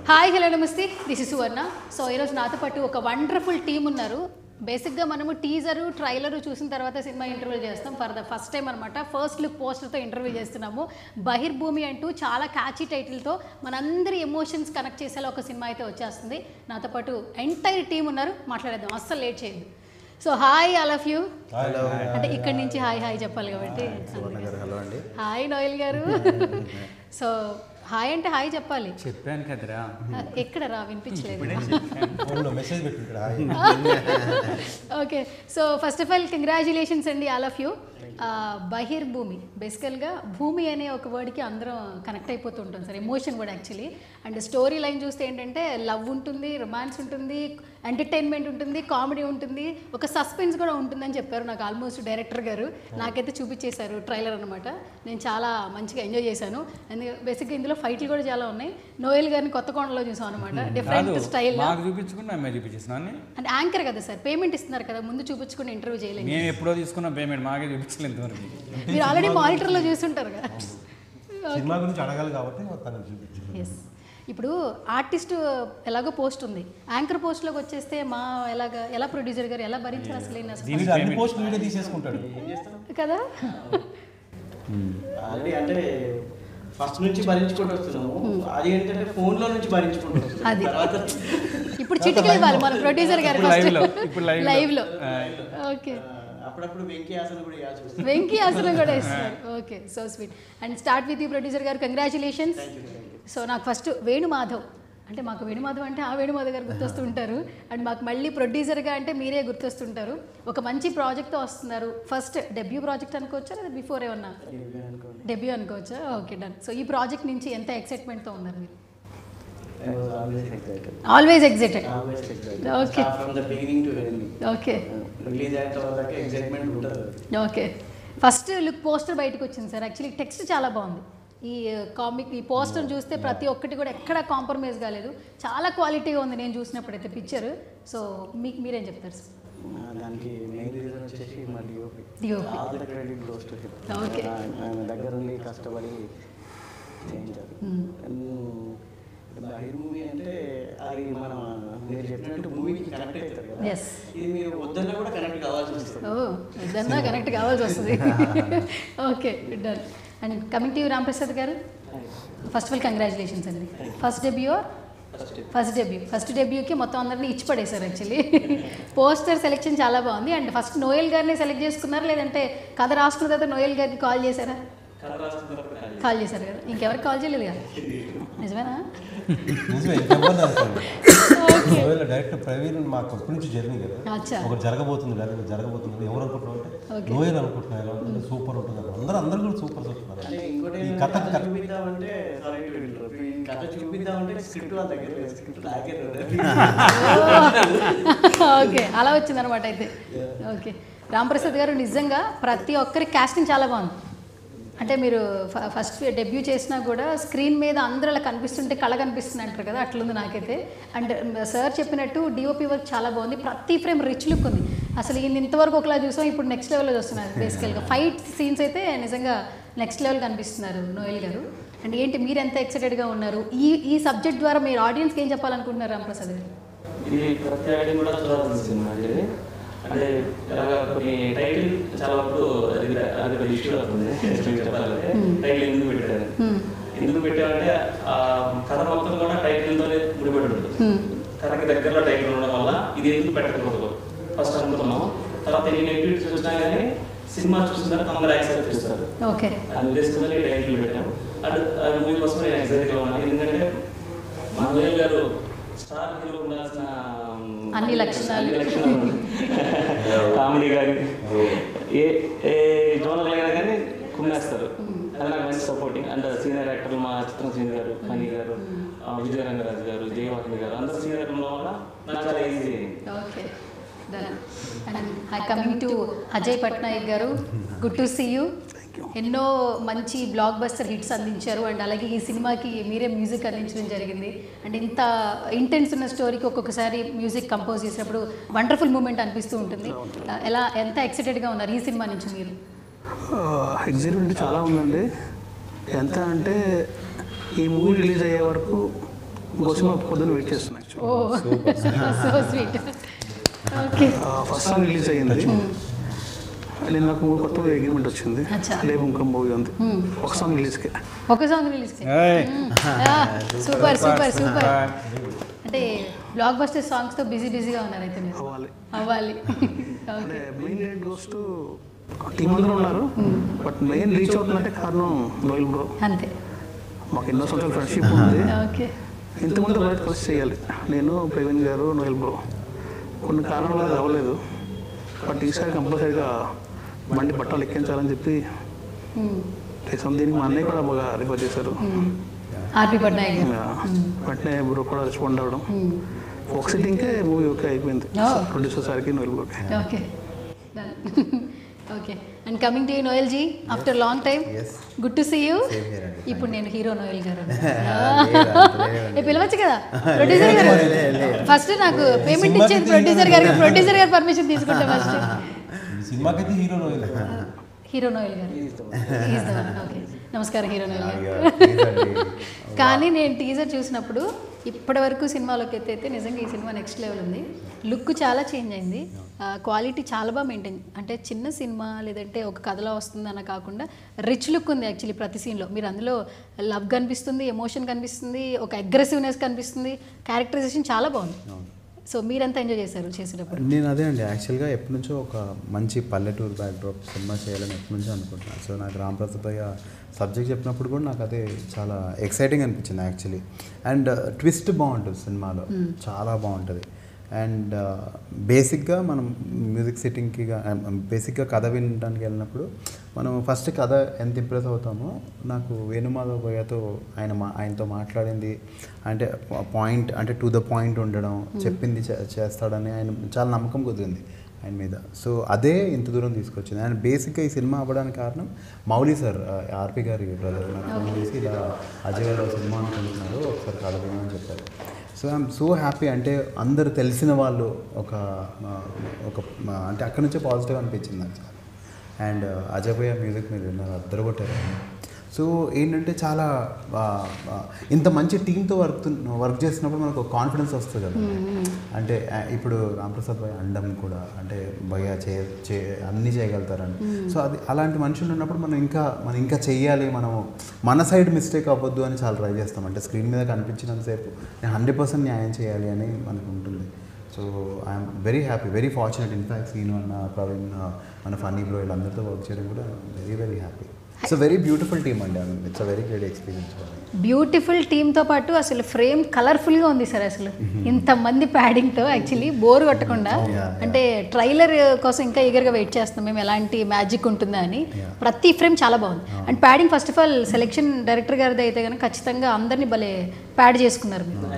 Hi hello నమస్తే this is Suvarna. So ఈరోజు నాతో పాటు ఒక వండర్ఫుల్ టీమ్ ఉన్నారు. బేసిక్గా మనము టీజరు ట్రైలరు చూసిన తర్వాత సినిమా ఇంటర్వ్యూ చేస్తాం. ఫర్ ద ఫస్ట్ టైం అనమాట ఫస్ట్ లుక్ పోస్టర్తో ఇంటర్వ్యూ చేస్తున్నాము. బహిర్భూమి అంటూ చాలా క్యాచీ టైటిల్తో మనందరి ఎమోషన్స్ కనెక్ట్ చేసేలా ఒక సినిమా అయితే వచ్చేస్తుంది. నాతో పాటు ఎంటైర్ టీం ఉన్నారు, మాట్లాడేద్దాం, అస్సలు లేట్ చేయదు. So hi all of you. అంటే ఇక్కడి నుంచి హాయ్ హాయ్ చెప్పాలి కాబట్టి hi Noel garu. So hi అంటే హాయ్ చెప్పాలి. చెప్పాను కదరా. ఎక్కడ రా వినిపించలేదు. Okay, so first of all congratulations అండి ఆల్ ఆఫ్ యూ. బహిర్భూమి బేసికల్గా భూమి అనే ఒక వర్డ్కి అందరం కనెక్ట్ అయిపోతూ ఉంటాం సార్, ఎమోషన్ కూడా యాక్చువల్లీ. అండ్ స్టోరీ లైన్ చూస్తే ఏంటంటే లవ్ ఉంటుంది, రొమాన్స్ ఉంటుంది, ఎంటర్టైన్మెంట్ ఉంటుంది, కామెడీ ఉంటుంది, ఒక సస్పెన్స్ కూడా ఉంటుందని చెప్పారు నాకు ఆల్మోస్ట్ డైరెక్టర్ గారు. నాకైతే చూపించేశారు ట్రైలర్ అనమాట. నేను చాలా మంచిగా ఎంజాయ్ చేశాను. ఎందుకంటే బేసిక్గా ఇందులో ఫైట్లు కూడా చాలా ఉన్నాయి. నోయల్ గారిని కొత్త కోణంలో చూసాం అనమాట, డిఫరెంట్ స్టైల్. అంటే యాంకర్ కదా సార్, పేమెంట్ ఇస్తున్నారు కదా, ముందు చూపించుకుని ఇంటర్వ్యూ చేయలేదు. నేను ఎప్పుడో తీసుకున్న పేమెంట్ మాకే చూపించలేదు. మీరు ఆల్రెడీ మానిటర్లో చూస్తుంటారు కదా, సినిమా గురించి అడగాలి కాబట్టి ఎస్. ఇప్పుడు ఆర్టిస్ట్ ఎలాగో పోస్ట్ ఉంది, యాంకర్ పోస్ట్లోకి వచ్చేస్తే మా ఎలా ప్రొడ్యూసర్ గారు ఎలా భరించారు అసలు పోస్ట్ వీడియో తీసేసుకుంటాడు కదా. ఆల్రెడీ అంటే ఫస్ట్ నుంచి భరించుకుంటూ వస్తున్నాము, అది ఏంటంటే ఫోన్ లో నుంచి భరించుకుంటూ వస్తున్నాము. అది ఇప్పుడు చిటికలు ఇవ్వాలి మన ప్రొడ్యూసర్ గారు లైవ్ లో. ఓకే, అప్పుడప్పుడు వెంకీ ఆసనం కూడా ఇవ్వాలి, వెంకీ ఆసనం కూడా ఇస్తారు. Okay, so sweet. And start with you producer garu, congratulations. So నాకు ఫస్ట్ వేణుమాధవ్ అంటే, మాకు వేణుమాధవ్ అంటే ఆ వేణుమాధవ్ గారు గుర్తొస్తుంటారు, అండ్ మాకు మళ్ళీ ప్రొడ్యూసర్గా అంటే మీరే గుర్తొస్తుంటారు. ఒక మంచి ప్రాజెక్ట్తో వస్తున్నారు. ఫస్ట్ డెబ్యూ ప్రాజెక్ట్ అనుకోవచ్చా లేదా బిఫోర్ ఏమన్నా? డెబ్యూ అనుకోవచ్చా? Okay, done. సో ఈ ప్రాజెక్ట్ నుంచి ఎంత ఎక్సైట్మెంట్తో ఉన్నారు మీరు? Always excited. Okay okay okay. First look poster బయటకు వచ్చింది సార్. యాక్చువల్లీ టెక్స్ట్ చాలా బాగుంది. ఈ కామిక్ ఈ పోస్టర్ చూస్తే ప్రతి ఒక్కటి కూడా ఎక్కడ కాంప్రమైజ్ కాలేదు, చాలా క్వాలిటీగా ఉంది నేను చూసినప్పుడైతే పిక్చర్. సో మీకు మీరేం చెప్తారు సార్? దానికి మెయిన్ రీజన్ వచ్చేసి మా DOP. DOP credit goes to him. Okay, దగ్గర ఉండి కష్టపడి చేయించారు. బహిర్భూమి అంటే అది మనం మీరు చెప్పినట్టు మూవీకి కనెక్ట్ అవుతారు కదా, ఇది మీరు వద్దన్నా కూడా కనెక్ట్ కావాల్సి వస్తుంది. వద్దన్నా కనెక్ట్ కావాల్సి వస్తుంది. Okay, done. And coming to Ramprasad garu, first of all congratulations అండి. ఫస్ట్ డెబ్యూకి మొత్తం అందరినీ ఇచ్చి పడేశారు యాక్చువల్లీ. పోస్టర్ సెలెక్షన్ చాలా బాగుంది. అండ్ ఫస్ట్ నోయల్ గారిని సెలెక్ట్ చేసుకున్నారా, లేదంటే కథ రాసుకున్న తర్వాత నోయల్ గారికి కాల్ చేశారా? కాల్ చేశారు కదా, ఇంకెవరికి కాల్ చేయలేదు కదా? నిజమేనా? డైరెక్టర్ ప్రవీణ్ మాకు ఎప్పటి నుంచి జర్నీ కదా, ఒకటి జరగబోతుంది లేదా జరగబోతుంది ఎవరు అనుకుంటున్నాం అంటే నోయల్ అనుకుంటున్నా, ఎలా ఉంటుంది సూపర్ ఉంటుంది, అందరూ కూడా సూపర్ చెప్తున్నారు. ఓకే, అలా వచ్చింది అనమాట అయితే. ఓకే, రాంప్రసాద్ గారు నిజంగా ప్రతి ఒక్కరి కాస్టింగ్ చాలా బాగుంది. అంటే మీరు ఫస్ట్ డెబ్యూ చేసినా కూడా స్క్రీన్ మీద అందరూ అలా కనిపిస్తుంటే కళ కనిపిస్తుంది అంటారు కదా, అట్లుంది నాకైతే. అండ్ సార్ చెప్పినట్టు డిఓపి వర్క్ చాలా బాగుంది, ప్రతి ఫ్రేమ్ రిచ్ లుక్ ఉంది. అసలు ఇంతవరకు ఒకలా చూసాం, ఇప్పుడు నెక్స్ట్ లెవెల్లో చూస్తున్నారు. బేసికల్గా ఫైట్ సీన్స్ అయితే నిజంగా నెక్స్ట్ లెవెల్ కనిపిస్తున్నారు నోయల్ గారు. అండ్ ఏంటి మీరు ఎంత ఎక్సైటెడ్గా ఉన్నారు? ఈ సబ్జెక్ట్ ద్వారా మీరు ఆడియన్స్కి ఏం చెప్పాలనుకుంటున్నారు రాంప్రసాద్ గారు? ఇది ప్రతి ఐడియా కూడా చూడాల్సిన సినిమా అండి. అంటే కొన్ని టైటిల్ చాలా వరకు అది ఇష్యూ అవుతుంది చెప్పాలంటే. టైటిల్ ఎందుకు పెట్టారంటే కథ మొత్తం కూడా టైటిల్తోనే ముడిపడి ఉంటుంది. కథకి దగ్గరలో టైటిల్ ఉండడం వల్ల ఇది ఎందుకు పెట్టకూడదు ఫస్ట్ అనుకున్నాం. తర్వాత ఎన్ని నెగిటివిటీస్ వచ్చినా కానీ సినిమా చూసిన తర్వాత అందరూ యాక్సెప్ట్ చేస్తారు. అది ఉద్దేశంతో టైటిల్ పెట్టాము. అది మూవీ కోసం నేను ఎక్సైట్గా ఉన్నాను. ఎందుకంటే మా నోయల్ గారు స్టార్ హీరో ఉండాల్సిన అన్ని లక్షణాలు, కామెడీ కానీ ఏ జోనర్ అయినా కానీ కుమ్మేస్తారు. అది నాకు మంచి సపోర్టింగ్. అండ్ సీనియర్ యాక్టర్లు మా చిత్రం శ్రీని గారు, ఫణి గారు, విజయరంగరాజు గారు, జయవాహిని గారు అందరూ సీనియర్ ఉండడం వల్ల నాకు చాలా ఈజీ అయింది. Okay, coming to Ajay Patnaik garu, good to see you. ఎన్నో మంచి బ్లాక్ బస్టర్ హిట్స్ అందించారు. అండ్ అలాగే ఈ సినిమాకి మీరే మ్యూజిక్ అందించడం జరిగింది. అండ్ ఇంత ఇంటెన్స్ ఉన్న స్టోరీకి ఒక్కొక్కసారి మ్యూజిక్ కంపోజ్ చేసినప్పుడు వండర్ఫుల్ మూమెంట్ అనిపిస్తూ ఉంటుంది. ఎంత ఎక్సైటెడ్గా ఉన్నారు ఈ సినిమా నుంచి మీరు? ఎగ్జైట్మెంట్ చాలా ఉందండి. ఎంత అంటే ఈ మూవీ రిలీజ్ అయ్యే వరకు కోసం పొద్దున్న వెయిట్ చేస్తున్నాను. Oh so sweet. Okay, first song release అయ్యింది. నేను నాకు కొత్త అగ్రిమెంట్ వచ్చింది. లేవు ఇంకా మూవీ ఉంది. ఒక సాంగ్ రిలీజ్కి సూపర్ సూపర్ సూపర్. అంటే బ్లాక్ బస్టర్ సాంగ్స్తో బిజీగా ఉన్నారు అయితే మీరు. అవ్వాలి. అంటే main lead goes to team అందరూ ఉన్నారు, బట్ మెయిన్ రీచ్ అవుతుందంటే కారణం నోయల్ బ్రో. అంతే, మాకు ఎన్నో సంవత్సరాల ఫ్రెండ్షిప్ ఉంది. ఓకే, ఇంతకుముందు బయట కలిసి చేయాలి, నేను ప్రవీణ్ గారు నోయల్ బ్రో. కొన్ని కారణాలు అది అవ్వలేదు, బట్ ఈసారి కంపల్సరీగా బండి బట్టలు ఎక్కించాలని చెప్పి దీనికి మా అన్నయ్య కూడా బాగా రిఫర్ చేశారు. ఆర్పి పట్నాయక్ వెంటనే బ్రో కూడా రెస్పాండ్ అవ్వడం. ఒక సిట్టింగ్కే మూవీ ఓకే అయిపోయింది ప్రొడ్యూసర్ సార్కి నోయల్ బ్రోకి. Okay okay. And coming to you Noel ji, after long time, good to see you. ఇప్పుడు నేను హీరో నోయల్ గారు పిలవచ్చు కదా ప్రొడ్యూసర్ గారు. ఫస్ట్ నాకు పేమెంట్ ఇచ్చేది ప్రొడ్యూసర్ గారికి, ప్రొడ్యూసర్ గారు పర్మిషన్ తీసుకుంటా ఫస్ట్. సినిమాకైతే హీరో నోయల్ గారు. ఓకే, నమస్కారం హీరో నోయల్ గారు. కానీ నేను టీజర్ చూసినప్పుడు ఇప్పటి వరకు సినిమాలోకి అయితే నిజంగా ఈ సినిమా నెక్స్ట్ లెవెల్ ఉంది. లుక్ చాలా చేంజ్ అయింది, క్వాలిటీ చాలా బాగా మెయింటైన్. అంటే చిన్న సినిమా లేదంటే ఒక కథలో వస్తుందన్న కాకుండా రిచ్ లుక్ ఉంది యాక్చువల్లీ ప్రతి సీన్లో. మీరు అందులో లవ్ కనిపిస్తుంది, ఎమోషన్ కనిపిస్తుంది, ఒక అగ్రెసివ్నెస్ కనిపిస్తుంది, క్యారెక్టరైజేషన్ చాలా బాగుంది. సో మీరంతా ఎంజాయ్ చేశారు చేసేటప్పుడు? నేను అదే అండి, యాక్చువల్గా ఎప్పటి నుంచో ఒక మంచి పల్లెటూరు బ్యాక్డ్రాప్ సినిమా చేయాలని ఎప్పటి నుంచో అనుకుంటున్నాను. సో నాకు రాంప్రసాద్ అయ్య సబ్జెక్ట్ చెప్పినప్పుడు కూడా నాకు అదే చాలా ఎక్సైటింగ్ అనిపించింది యాక్చువల్లీ. అండ్ ట్విస్ట్ బాగుంటుంది సినిమాలో, చాలా బాగుంటుంది. అండ్ బేసిక్గా మనం మ్యూజిక్ సిట్టింగ్కి బేసిక్గా కథ వినడానికి వెళ్ళినప్పుడు మనం ఫస్ట్ కథ ఎంత ఇంప్రెస్ అవుతామో, నాకు వేణుమాధవ్ భయ్యతో ఆయనతో మాట్లాడింది అంటే పాయింట్, అంటే టు ద పాయింట్ ఉండడం, చెప్పింది చేస్తాడని ఆయన చాలా నమ్మకం కుదిరింది ఆయన మీద. సో అదే ఇంత దూరం తీసుకొచ్చింది. అండ్ బేసిక్గా ఈ సినిమా అవ్వడానికి కారణం మౌలి సార్, ఆర్పి గారి బ్రదర్. నాకు ఫోన్ చేసి ఇలా అజయ్ గారు సినిమా అనుకుంటున్నారు, ఒకసారి కథ వినమని చెప్పారు. So I'm so happy. అంటే అందరు తెలిసిన వాళ్ళు ఒక అంటే అక్కడి నుంచే పాజిటివ్ అనిపించింది నాకు చాలా. అండ్ అజయ్ భయ్య మ్యూజిక్ మీరు విన్నారు, అద్దరు కొట్టారు. సో ఏంటంటే చాలా ఇంత మంచి టీంతో వర్క్ చేసినప్పుడు మనకు కాన్ఫిడెన్స్ వస్తుంది కదా. అంటే ఇప్పుడు రాంప్రసాద్ భయ్య అండం కూడా, అంటే భయ్య అన్నీ చేయగలుగుతారని. సో అది అలాంటి మనుషులు ఉన్నప్పుడు మనం ఇంకా చెయ్యాలి, మన సైడ్ మిస్టేక్ అవ్వద్దు అని చాలా ట్రై చేస్తాం. అంటే స్క్రీన్ మీద కనిపించినంతసేపు నేను 100% న్యాయం చేయాలి అని మనకు ఉంటుంది. So I'm very happy, very fortunate. In fact Seenu అన్న, ప్రవీణ్, మన ఫన్నీ బ్రో వీళ్ళందరితో వర్క్ చేయడం కూడా very happy. It's a very beautiful team అండి. It's a very great experience. Beautiful టీమ్తో పాటు అసలు ఫ్రేమ్ కలర్ఫుల్గా ఉంది సార్. అసలు ఇంతమంది ప్యాడింగ్తో యాక్చువల్లీ బోర్ కొట్టకుండా, అంటే ట్రైలర్ కోసం ఇంకా ఈగర్గా వెయిట్ చేస్తాం మేము, ఎలాంటి మ్యాజిక్ ఉంటుందా అని. ప్రతి ఫ్రేమ్ చాలా బాగుంది. And padding first of all selection director గారిది అయితే కనుక ఖచ్చితంగా అందరినీ భలే ప్యాడ్ చేసుకున్నారు మీరు.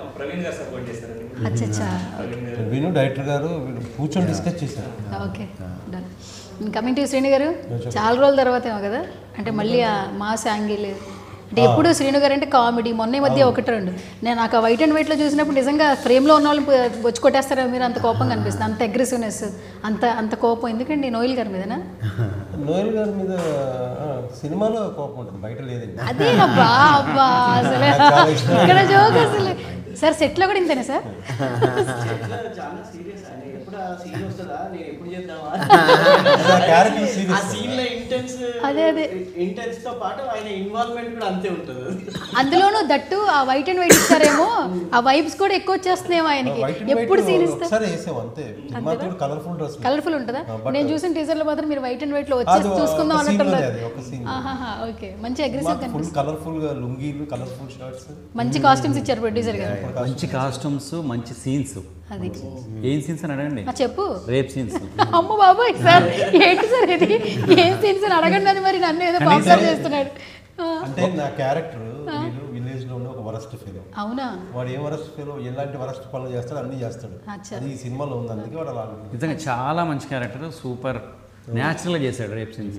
అచ్చా, విను డైరెక్టర్ గారు కూర్చొని డిస్కస్ చేశారు. Okay, done. Coming to Srinu garu, చాలా రోజుల తర్వాత ఏమో కదా, అంటే మళ్ళీ ఆ మాస్ యాంగిల్, అంటే ఎప్పుడు శ్రీను గారు అంటే కామెడీ. మొన్న మధ్య 1-2 నేను నాకు ఆ వైట్ అండ్ వైట్లో చూసినప్పుడు నిజంగా ఫ్రేమ్లో ఉన్న వాళ్ళు వచ్చి కొట్టేస్తారో మీరు, అంత కోపంగా అనిపిస్తుంది, అంత అగ్రెసివ్నెస్, అంత కోపం. ఎందుకండి నోయల్ గారి మీదనా? నోయల్ గారి మీద సినిమాలో కోపం ఉంటుంది, బయట లేదండి. అదే అబ్బా అసలు ఇక్కడ జోక్ అసలు. సార్ సెట్లో కూడా ఇంతేనా సార్? చాలా సీరియస్ అండి. ఎప్పుడు ఆ సీన్ వస్తుందా, నేను ఎప్పుడు చేద్దామా, క్యారెక్టర్ ఆ సీన్ లో ఇంటెన్స్ తో పాటు ఆయన ఇన్వాల్వ్మెంట్ కూడా అంతే ఉంటుంది. అందులోనూ దట్టు ఆ వైట్ అండ్ వైట్ ఇస్తారేమో, ఆ వైబ్స్ కూడా ఎక్కువ వచ్చేస్తున్నాయేమో ఆయనకి. ఎప్పుడు సీన్ ఇస్తారు కలర్ఫుల్ ఉంటుందా? నేను చూసిన టీజర్ లో మాత్రం మీరు వైట్ అండ్ వైట్ లో వచ్చేసి చూసుకుందాం అన్నట్టున్నారు. ఓకే, మంచి అగ్రెసివ్ కలర్ఫుల్ గా లుంగీలు, కలర్ఫుల్ షర్ట్స్, మంచి కాస్ట్యూమ్స్ ఇచ్చారు ప్రొడ్యూసర్ గారు. మంచి కాస్ట్యూమ్స్, మంచి సీన్స్. అది ఏం సీన్స్ అని అడగండి. చెప్పు. Rape scenes. అమ్మ బాబోయ్ సార్, ఏంటి సార్ ఇది, ఏం సీన్స్ అని అడగండి అని మరి నన్ను ఏదో పాప్సార్ చేస్తున్నాడు. అంటే నా క్యారెక్టర్ విలేజ్ లో ఉన్న ఒక వరస్ట్ ఫెలో. అవునా? వాడు ఏ వరస్ట్ ఫెలో, ఎలాంటి వరస్ట్ పనులు చేస్తాడు అన్ని చేస్తాడు. అది ఈ సినిమాలో ఉంది, అందుకే వాడు అలా. నిజంగా చాలా మంచి క్యారెక్టర్, సూపర్ న్యాచురల్ గా చేశాడు రేప్ సీన్స్.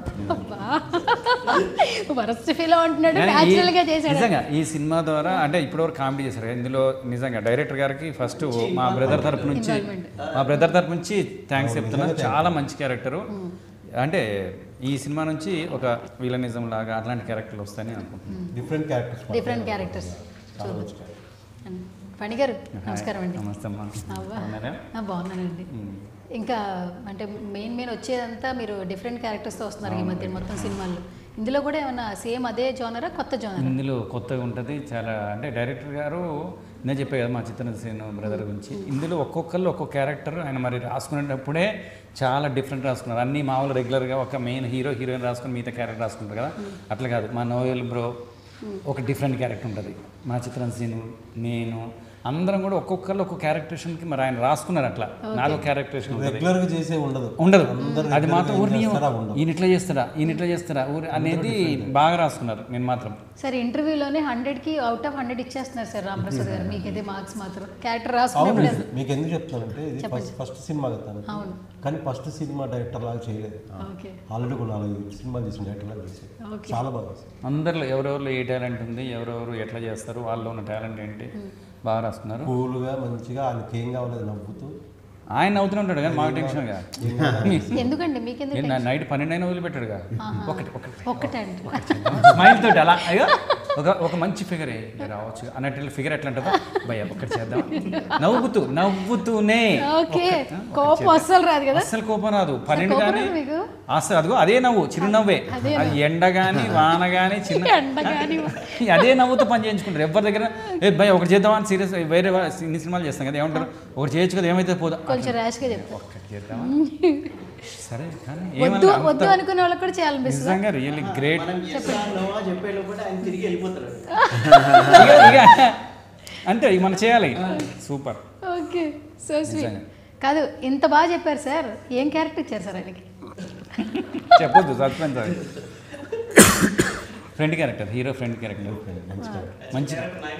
వరస్ట్ ఫీల్ అంటున్నాడు, న్యాచురల్ గా చేశాడు. నిజంగా ఈ సినిమా ద్వారా అంటే ఇప్పటివరకు కామెడీ చేశారు. ఇందులో నిజంగా డైరెక్టర్ గారికి ఫస్ట్ మా బ్రదర్ తరపు నుంచి థ్యాంక్స్ చెప్తున్నా. చాలా మంచి క్యారెక్టరు. అంటే ఈ సినిమా నుంచి ఒక విలనిజం లాగా అట్లాంటి క్యారెక్టర్లు వస్తాయని అనుకుంటున్నాను. Different characters. ఫణి గారు నమస్కారం అండి. నమస్తే అమ్మా. బాగున్నానండి. ఇంకా అంటే మెయిన్ వచ్చేదంతా మీరు డిఫరెంట్ క్యారెక్టర్స్తో వస్తున్నారు ఈ మధ్య మొత్తం సినిమాల్లో. ఇందులో కూడా ఏమన్నా సేమ్ అదే జోనరా కొత్త జోనరా? ఇందులో కొత్తగా ఉంటుంది చాలా. అంటే డైరెక్టర్ గారు నేను చెప్పే కదా మా చిత్రసేను బ్రదర్ గురించి, ఇందులో ఒక్కొక్కళ్ళు ఒక్కొక్క క్యారెక్టర్ ఆయన మరి రాసుకునేటప్పుడే చాలా డిఫరెంట్ రాసుకున్నారు. అన్నీ మామూలు రెగ్యులర్గా ఒక మెయిన్ హీరో హీరోయిన్ రాసుకుని మిగతా క్యారెక్టర్ రాసుకుంటారు కదా, అట్లా కాదు. మా నోయల్ బ్రో ఒక డిఫరెంట్ క్యారెక్టర్ ఉంటుంది, మా చిత్రసేను నేను అందరం కూడా ఒక్కొక్కళ్ళు ఒక్కొక్క క్యారెక్టరేషన్కి మరి ఆయన రాసుకున్నారు. అట్లా నాదో క్యారెక్టరేషన్ రెగ్యులర్గా చేసే ఉండదు. అది మాత్రం ఈయన ఇట్లా చేస్తారా ఊరి అనేది బాగా రాసుకున్నారు. నేను మాత్రం సార్ ఇంటర్వ్యూలోనే 100కి అవుట్ ఆఫ్ 100 ఇచ్చేస్తున్నారు సార్ రామప్రసాద్ గారు. మీకు అయితే మార్క్స్ మాత్రం క్యారెక్టర్ రాసుకున్నప్పుడు. మీకు ఎందుకు చెప్తానంటే ఇది ఫస్ట్ సినిమా కదా, కానీ ఫస్ట్ సినిమా డైరెక్టర్ లాగా చేయలేదు. ఆల్రెడీ ఒక 4 సినిమాలు చేసిన డైరెక్టర్ లాగా చేశారు. చాలా బాగా. అందరిలో ఎవరెవరిలో ఏ టాలెంట్ ఉంది, ఎవరెవరు ఎట్లా చేస్తారు, వాళ్ళలో ఉన్న టాలెంట్ ఏంటి బాగా రాస్తున్నారు. కూల్గా మంచిగా ఆయనకి ఏం కావాలని నవ్వుతూ ఆయన నవ్వుతూనే ఉంటాడు కానీ మాకు టెన్షన్గా. ఎందుకండి మీకెందుకు? నైట్ 12 వదిలిపెట్టాడుగా. ఒకటే స్మైల్ తోటి అలా అయ్యో ఒక మంచి ఫిగర్ రావచ్చు అన్నట్టు ఫిగర్ ఎట్లా ఉంటుందో భయ ఒకటి చేద్దాం నవ్వుతూనే. అస్సలు కోపం రాదు. 12 కానీ అసలు అదిగో అదే నవ్వు, చిరునవ్వే. అది ఎండ కానీ వాన కానీ అదే నవ్వుతూ పని చేయించుకుంటారు ఎవరి దగ్గర. ఏ భయ ఒకటి చేద్దామా అని సీరియస్ వేరే ఇన్ని సినిమాలు చేస్తాం కదా, ఏమంటారు ఒకటి చేయొచ్చు కదా, ఏమైతే పోదా కొంచెం ర్యాష్గా చెప్పు. ఒక్కటి చేద్దామా సరే కానీ వద్దు అనుకునే వాళ్ళకి కూడా చేయాలనిపిస్తుంది. నిజంగా రియల్లీ గ్రేట్. అంతే మనం చేయాలి. సూపర్. Okay so sweet. కాదు ఇంత బాగా చెప్పారు సార్, ఏం క్యారెక్టర్ ఇచ్చారు సార్ ఆయనకి? చెప్పొద్దు, సస్పెన్స్. అది friend character, hero friend character. మంచి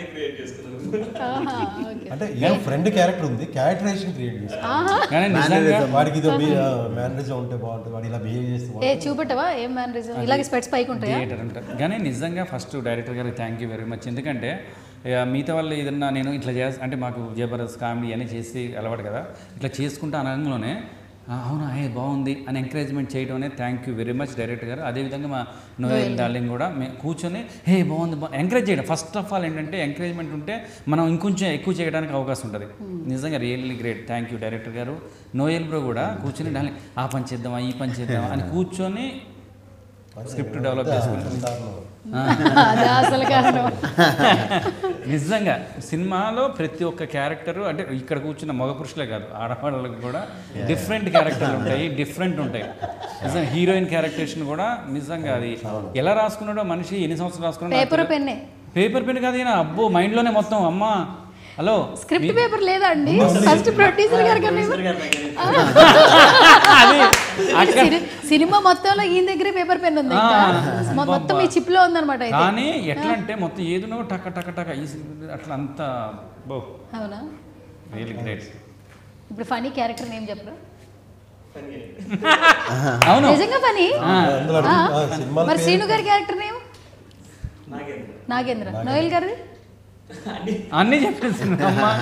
అంటే ఫ్రెండ్ క్యారెక్టర్ ఉంది, క్యారెక్టరైజేషన్ క్రియేట్ చేస్తాను. వాడికి ఇదో మేనరిజం ఉంటే బాగుంటుంది, వాడు ఇలా బిహేవ్ చేస్తే చూపెట్టవా ఏం మేనరిజం, ఇలాగే స్పెట్స్ పైకి ఉంటాయి కానీ నిజంగా ఫస్ట్ డైరెక్టర్ గారికి థ్యాంక్ యూ వెరీ మచ్. ఎందుకంటే మిగతా వాళ్ళు ఏదన్నా నేను ఇట్లా అంటే మాకు జబర్దస్త్ కామెడీ అని చేసి అలవాటు కదా, ఇట్లా చేసుకుంటే అనగంలోనే అవునా బాగుంది అని ఎంకరేజ్మెంట్ చేయడం అనేది thank you very much director గారు. అదేవిధంగా మా నోయల్ డార్లింగ్ కూడా కూర్చొని బాగుంది ఎంకరేజ్ చేయడం. ఫస్ట్ ఆఫ్ ఆల్ ఏంటంటే ఎంకరేజ్మెంట్ ఉంటే మనం ఇంకొంచెం ఎక్కువ చేయడానికి అవకాశం ఉంటుంది. నిజంగా really great. Thank you director గారు. నోయల్ బ్రో కూడా కూర్చొని డార్లింగ్ ఆ పని చేద్దామా ఈ పని చేద్దామా అని కూర్చొని స్క్రిప్ట్ డెవలప్ చేసుకుంటాం. నిజంగా సినిమాలో ప్రతి ఒక్క క్యారెక్టరు అంటే ఇక్కడ కూర్చున్న మగ పురుషులే కాదు ఆడవాళ్ళకి కూడా డిఫరెంట్ క్యారెక్టర్లు ఉంటాయి, డిఫరెంట్ ఉంటాయి. నిజంగా హీరోయిన్ క్యారెక్టరేషన్ కూడా నిజంగా అది ఎలా రాసుకున్నాడో మనిషి ఎన్ని సంవత్సరాలు రాసుకున్నాడో. పేపర్ పెన్ కాదు ఈయన, అబ్బో మైండ్లోనే మొత్తం. అమ్మా హలో స్క్రిప్ట్ పేపర్ లేదా అండి? ఫస్ట్ ప్రొడ్యూసర్ గారికి సినిమా మొత్తంలో ఈయన దగ్గర పేపర్ పెన్ ఉంది, మొత్తం ఈ చిప్ లో ఉందన్నమాట. కానీ ఎట్లా అంటే మొత్తం ఏదో టక టక టక అట్లా అంతా. అవునా, రియల్లీ గ్రేట్. ఇప్పుడు ఫనీ క్యారెక్టర్ నేమ్ చెప్పరా? అవును నిజంగా ఫనీ. మరి శ్రీను గారి క్యారెక్టర్ నేమ్ నాగేంద్ర. నోయల్ గారిది అన్నీ చెప్పేసి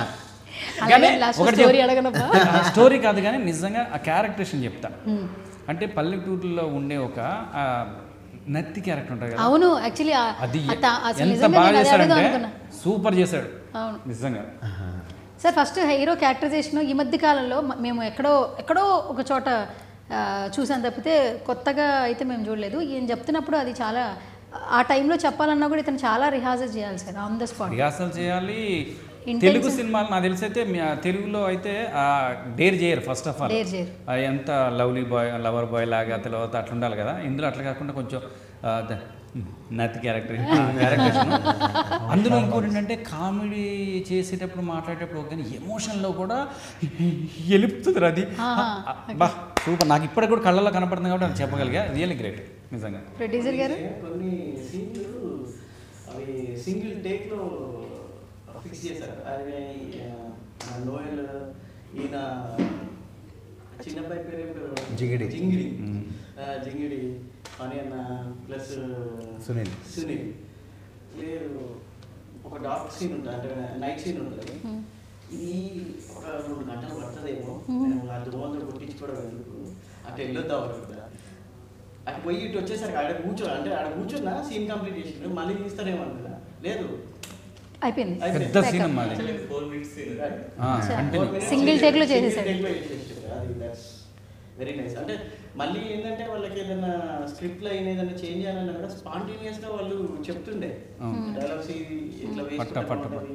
స్టోరీ కాదు కానీ నిజంగా ఆ క్యారెక్టరేషన్ చెప్తా. అంటే పల్లెటూరులో ఉండే ఒక నత్తి క్యారెక్టర్ ఉంటుంది కదా. అవును, యాక్చువల్లీ అది ఎంత బాగా చేశాడంటే సూపర్ చేశాడు నిజంగా. సార్ ఫస్ట్ హీరో క్యారెక్టరైజేషన్ ఈ మధ్య కాలంలో మేము ఎక్కడో ఒక చోట చూసాను తప్పితే కొత్తగా అయితే మేము చూడలేదు. ఈయన చెప్తున్నప్పుడు అది చాలా ఆ టైంలో చెప్పాలన్నా కూడా ఇతను చాలా రిహార్సల్ చేయాలి sir, on the spot rehearsal చేయాలి. తెలుగు సినిమాలు నాకు తెలిసి అయితే తెలుగులో అయితే డేర్ చేయరు. ఫస్ట్ ఆఫ్ ఆల్ ఎంత లవ్లీ బాయ్ లవర్ బాయ్ లాగా తర్వాత అట్లా ఉండాలి కదా. ఇందులో అట్లా కాకుండా కొంచెం నత్తి క్యారెక్టరేషన్. అందులో ఇంకోటి ఏంటంటే కామెడీ చేసేటప్పుడు మాట్లాడేటప్పుడు కానీ ఎమోషన్లో కూడా ఎలుపుతుంది అది. బా సూపర్. నాకు ఇప్పటికి కూడా కళ్ళల్లో కనపడుతుంది కాబట్టి అది చెప్పగలిగా. రియల్లీ గ్రేట్ నిజంగా. ప్రొడ్యూసర్ గారు కొన్ని సీన్లు అవి సింగిల్ టేక్లో ఫిక్స్ చేశారు. అదే నోయల్ ఈయన చిన్నబ్బాయి పేరు జింగిడి అని అన్న ప్లస్ సునీల్ లేదు ఒక డార్క్ సీన్ ఉంటుంది, అంటే నైట్ సీన్ ఉంటుంది. ఇది ఒక 2 గంటలు పడుతుందేమో, ఆ దోమలు కొట్టించుకోవడం ఎందుకు అటు వెళ్ళొద్దాం కదా. అటు పోయి ఇటు వచ్చేసరికి ఆడ కూర్చున్నా సీన్ కంప్లీట్ చేసిండు, మళ్ళీ తీస్తారేమో అనుకున్నా. లేదు అయిపోయింది పెద్ద సినిమా అది. 4 minutes అంటే సింగిల్ టేక్లో చేసేసాడు. Very nice. అంటే మళ్ళీ ఏంటంటే వాళ్ళకి ఏదైనా స్క్రిప్ట్లో అయినా ఏదైనా చేంజ్ చేయాలన్నా కూడా స్పాంటేనియస్గా వాళ్ళు చెప్తుండే డైలాగ్స్ ఇట్లా పట్ట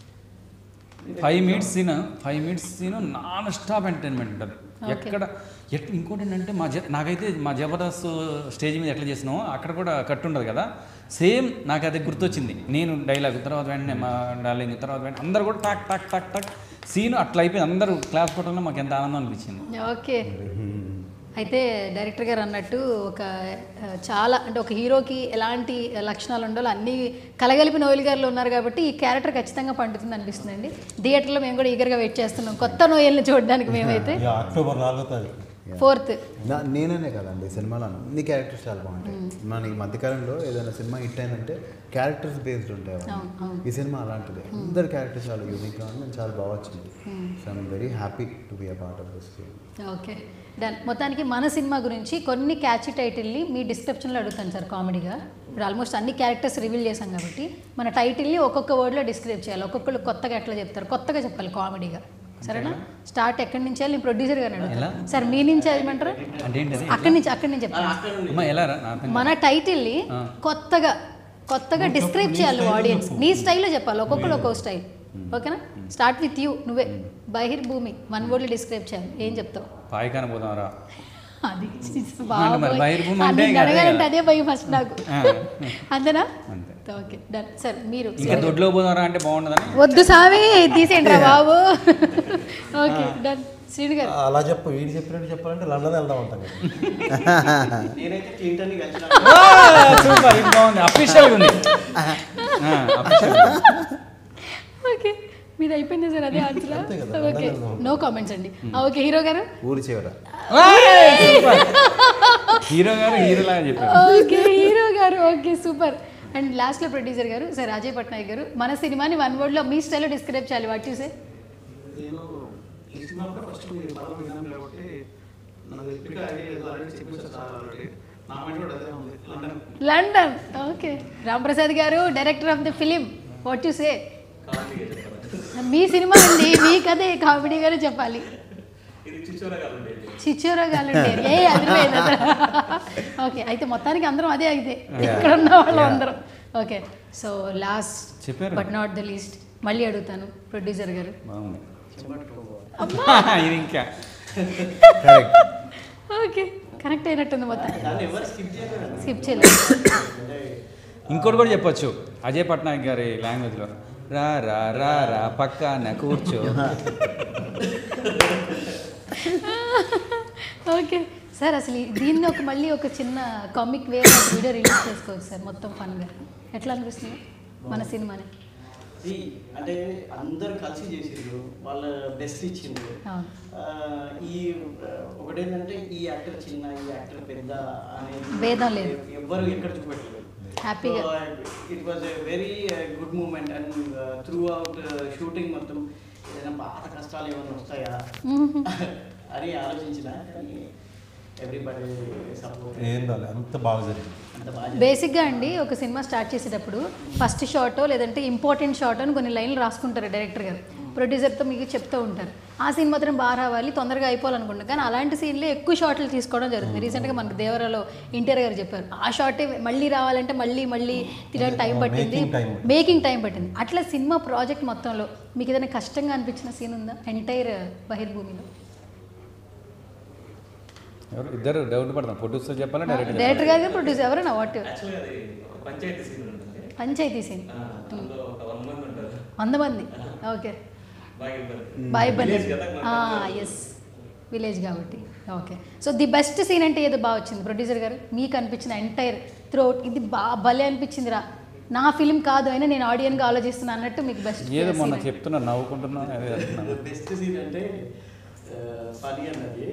5 minutes scene non stop entertainment ఉంటుంది. ఎక్కడ ఇంకోటి ఏంటంటే నాకైతే మా జబర్దస్త్ స్టేజ్ మీద ఎట్లా చేసినామో అక్కడ కూడా కట్టు ఉండదు కదా, సేమ్ నాకు అది గుర్తొచ్చింది. నేను డైలాగ్ తర్వాత వెంటనే మా డార్లింగ్ తర్వాత వెంటనే అందరు కూడా talk talk talk talk scene అట్లా అయిపోయింది. అందరూ క్లాస్ కొట్టడంలో మాకు ఎంత ఆనందం అనిపించింది. ఓకే. అయితే డైరెక్టర్ గారు అన్నట్టు ఒక చాలా అంటే ఒక హీరోకి ఎలాంటి లక్షణాలు ఉండాలో అన్నీ కలగలిపి నోయల్ గారిలో ఉన్నారు కాబట్టి ఈ క్యారెక్టర్ ఖచ్చితంగా పండుతుంది అనిపిస్తుందండి. థియేటర్లో మేము కూడా ఈగర్గా వెయిట్ చేస్తున్నాం కొత్త నోయల్ని చూడడానికి. మేమైతే అక్టోబర్ 4వ తారీఖు 4th నేననే కదండి సినిమాలో అన్ని క్యారెక్టర్స్ చాలా బాగుంటాయి. మన ఈ మధ్యకాలంలో ఏదైనా సినిమా హిట్ అయిందంటే క్యారెక్టర్స్ బేస్డ్ ఉంటాయి. ఈ సినిమా అలాంటిది, అందరు క్యారెక్టర్స్ చాలా యూనిక్గా ఉంది, నేను చాలా బాగా వచ్చింది. So I'm very happy to be a part of this film. Okay done. మొత్తానికి మన సినిమా గురించి కొన్ని క్యాచీ టైటిల్ని మీ డిస్క్రిప్షన్లో అడుగుతాను సార్ కామెడీగా. ఇప్పుడు ఆల్మోస్ట్ అన్ని క్యారెక్టర్స్ రివీల్ చేశాం కాబట్టి మన టైటిల్ని ఒక్కొక్క వర్డ్లో డిస్క్రైబ్ చేయాలి. ఒక్కొక్కరు కొత్తగా ఎట్లా చెప్తారు, కొత్తగా చెప్పాలి కామెడీగా. సరేనా? స్టార్ట్ ఎక్కడి నుంచి వెళ్ళి ప్రొడ్యూసర్ గారిని అడుగుతాను. సార్ మీ నుంచి ఏమంటారు? అక్కడి నుంచి చెప్తాను. మన టైటిల్ని కొత్తగా డిస్క్రైబ్ చేయాలి ఆడియన్స్. నీ స్టైల్లో చెప్పాలి, ఒక్కొక్కరు ఒక్కొక్క స్టైల్. ఓకేనా? Start with you. నువ్వే బహిర్ భూమి 1 wordలో డిస్క్రైబ్ చేయాలి. ఏం చెప్తావు? పాయికాన పోదాంరా. అది అడగాలంటే అదే భయం ఫస్ట్ నాకు. అంతేనా? Okay done. సార్ మీరు దొడ్లో పోదాంరా అంటే బాగుండదని. వద్దు సామి తీసేయండి రా బాబు. Okay done. శ్రీను గారు అలా వీడు చెప్పినట్టు చెప్పాలంటే లండన్ వెళ్దాం అంటాం. నేనైతే క్లింటన్ సూపర్, ఇది బాగుంది, అఫీషియల్గా ఉంది. ఓకే మీది అయిపోయింది సార్, అదే ఆన్సర్. ఓకే నో కామెంట్స్ అండి. ఓకే హీరో గారు ఊరి చివర హీరోలాగా చెప్పారు. ఓకే హీరో గారు ఓకే సూపర్. అండ్ లాస్ట్లో ప్రొడ్యూసర్ గారు సార్ అజయ్ పట్నాయక్ గారు మన సినిమాని 1 wordలో మీ స్టైల్లో డిస్క్రైబ్ చేయాలి. What you say? నేను ఈ సినిమా కూడా ఫస్ట్ మీరు పదం విన్నాను కాబట్టి నాకు ఎప్పుడు ఆల్రెడీ చెప్పేసారు సార్. ఆల్రెడీ నా మైండ్ కూడా అదే ఉంది, లండన్. ఓకే రాంప్రసాద్ గారు director of the film, what you say? మీ సినిమా అండి, మీ కథే కామెడీగానే చెప్పాలి. చిచ్చోరా గాలండి ఏ అదిలేదు. ఓకే అయితే మొత్తానికి అందరం అదే అయితే ఇక్కడ ఉన్న వాళ్ళు అందరం. Okay so last but not the least మళ్ళీ అడుగుతాను ప్రొడ్యూసర్ గారు. ఇంకా ఓకే కనెక్ట్ అయినట్టుంది మొత్తం. స్కిప్ చేయలేదు. ఇంకోటి కూడా చెప్పొచ్చు అజయ్ పట్నాయక్ గారి లాంగ్వేజ్లో, రా రా రా రా పక్కన కూర్చో. ఓకే సార్ అసలు దీన్ని మళ్ళీ ఒక చిన్న కామిక్ వే వీడియో రిలీజ్ చేసుకోవచ్చు సార్, మొత్తం ఫన్గా. ఎట్లా అనిపిస్తుంది మన సినిమాని? అంటే అందరు కలిసి చేసిండ్రు, వాళ్ళ బెస్ట్ ఇచ్చిండ్రు. ఈ ఒకటేంటంటే ఈ యాక్టర్ చిన్న ఈ యాక్టర్ పెద్ద అనేది భేదం లేదు, ఎవ్వరు ఎక్కడ చూపెట్టలేదు. హ్యాపీగా it was a very good moment. And throughout shooting మొత్తం ఏదైనా బాధ కష్టాలు ఏమైనా వస్తాయా అని ఆలోచించిన, ఎవ్రీబడి సపోర్ట్ అంత బాగా జరిగింది. బేసిక్గా అండి ఒక సినిమా స్టార్ట్ చేసేటప్పుడు ఫస్ట్ షాటో లేదంటే ఇంపార్టెంట్ షాట్ అని కొన్ని లైన్లు రాసుకుంటారు డైరెక్టర్ గారు, ప్రొడ్యూసర్తో మీకు చెప్తూ ఉంటారు. ఆ సీన్ మాత్రం బాగా రావాలి, తొందరగా అయిపోవాలనుకుంటాం. కానీ అలాంటి సీన్లే ఎక్కువ షాట్లు తీసుకోవడం జరుగుతుంది. రీసెంట్గా మనకు దేవరాలో ఎన్టీఆర్ గారు చెప్పారు, ఆ షాటే మళ్ళీ రావాలంటే మళ్ళీ తిరగడానికి టైం పట్టింది, మేకింగ్ టైం పట్టింది. అట్లా సినిమా ప్రాజెక్ట్ మొత్తంలో మీకు ఏదైనా కష్టంగా అనిపించిన సీన్ ఉందా ఎంటైర్ బహిర్భూమిలో? ఇద్దరు డౌట్ పడతాం, ప్రొడ్యూసర్ చెప్పాలా డైరెక్టర్ గారు ప్రొడ్యూసర్ ఎవరైనా వాట్? పంచాయతీ సీన్ 100 మంది. ఓకే బాయిబలి ఎస్ విలేజ్ కాబట్టి. Okay so the best scene అంటే ఏదో బాగా వచ్చింది ప్రొడ్యూసర్ గారు మీకు అనిపించిన ఎంటైర్ త్రూఅవుట్ ఇది బాగా భలే అనిపించింది రా, నా ఫిలిం కాదు అయినా నేను ఆడియన్గా ఆలోచిస్తున్నా అన్నట్టు మీకు బెస్ట్ ఏదో మొన్న చెప్తున్నా నవ్వుకుంటున్నా. బెస్ట్ సీన్ అంటే ఫనీ అన్నది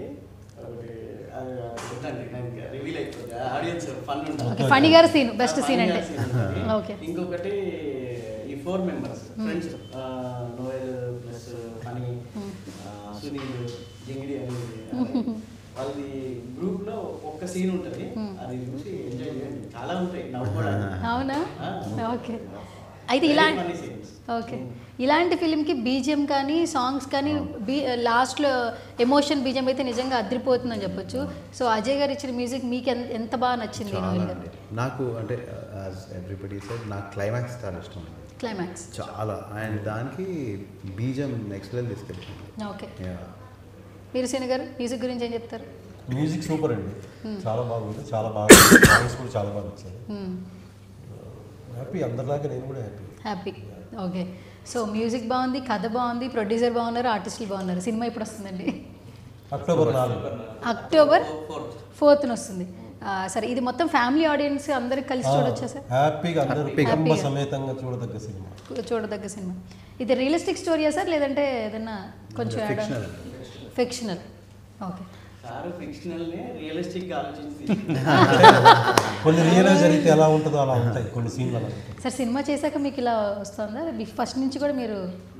రివీల్ అయిపోతుంది, ఆడియన్స్ ఫన్ ఉంటుంది. ఫనీ గారు సీన్ బెస్ట్ సీన్ అంటే. ఓకే ఇంకొకటి ఈ 4 members friends, Noel plus Phani, Sunil, జింగిడి అనేది వాళ్ళది గ్రూప్ లో ఒక్క సీన్ ఉంటుంది, అది చూసి ఎంజాయ్ చేయండి. చాలా ఉంటాయి నవ్వుకోవడానికి. అవునా? ఓకే అయితే ఇలా ఓకే, ఇలాంటి ఫిలింకి బీజిఎం కానీ సాంగ్స్ కానీ లాస్ట్లో ఎమోషన్ బీజిఎం అయితే నిజంగా అదిరిపోతుందని చెప్పొచ్చు. సో అజయ్ గారు ఇచ్చిన మ్యూజిక్ మీకు ఎంత బాగా నచ్చింది? నాకు అంటే యాజ్ ఎవ్రీబడి సెడ్ నాకు క్లైమాక్స్ చాలా ఇష్టం. క్లైమాక్స్ చాలా, అండ్ దానికి బీజిఎం నెక్స్ట్ లెవెల్ తీసుకెళ్తుంది. ఓకే, మీరు సీని గారు మ్యూజిక్ గురించి ఏం చెప్తారు? మ్యూజిక్ సూపర్ అండి, చాలా బాగుంది, చాలా బాగా సాంగ్స్ కూడా చాలా బాగా వచ్చాయి. హ్యాపీ, అందరిలాగా నేను కూడా హ్యాపీ. ఓకే, సో మ్యూజిక్ బాగుంది, కథ బాగుంది, ప్రొడ్యూసర్ బాగున్నారు, ఆర్టిస్టులు బాగున్నారు. సినిమా ఎప్పుడు వస్తుందండి? అక్టోబర్ 4. అక్టోబర్ 4th వస్తుంది. సరే, ఇది మొత్తం ఫ్యామిలీ ఆడియన్స్ అందరికి కలిసి చూడొచ్చా సార్? హ్యాపీగా అందరూ కుటుంబ సమేతంగా చూడదగ్గ సినిమా. ఇది రియలిస్టిక్ స్టోరీయా సార్, లేదంటే ఏదన్నా కొంచెం ఫిక్షనల్? ఓకే, సార్ ఫిక్షనల్నే రియలిస్టిక్గా ఆలోచించి కొన్ని రియల్గా జరిగితే ఎలా ఉంటుందో అలా ఉంటాయి కొన్ని సీన్లు అలా. సార్ సినిమా చేశాక మీకు ఇలా వస్తుందా? ఫస్ట్ నుంచి కూడా మీరు